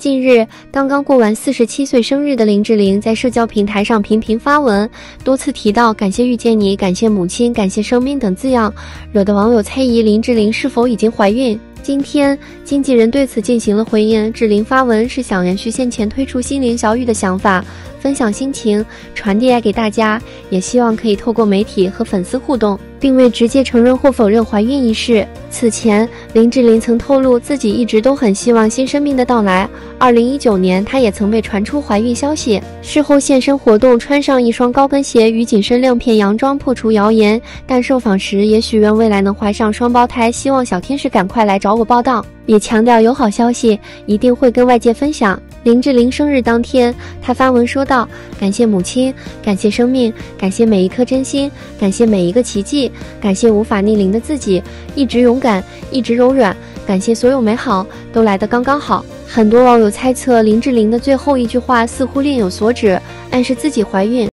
近日，刚刚过完47岁生日的林志玲在社交平台上频频发文，多次提到感谢遇见你、感谢母亲、感谢生命等字样，惹得网友猜疑林志玲是否已经怀孕。今天，经纪人对此进行了回应，志玲发文是想延续先前推出心灵小雨的想法，分享心情，传递爱给大家，也希望可以透过媒体和粉丝互动，并未直接承认或否认怀孕一事。此前，林志玲曾透露自己一直都很希望新生命的到来。2019年，她也曾被传出怀孕消息，事后现身活动，穿上一双高跟鞋与紧身亮片洋装破除谣言，但受访时也许愿未来能怀上双胞胎，希望小天使赶快来找我报道，也强调有好消息一定会跟外界分享。林志玲生日当天，她发文说道：“感谢母亲，感谢生命，感谢每一颗真心，感谢每一个奇迹，感谢无法逆鳞的自己，一直勇敢，一直柔软，感谢所有美好都来得刚刚好。”很多网友猜测林志玲的最后一句话似乎另有所指，暗示自己怀孕。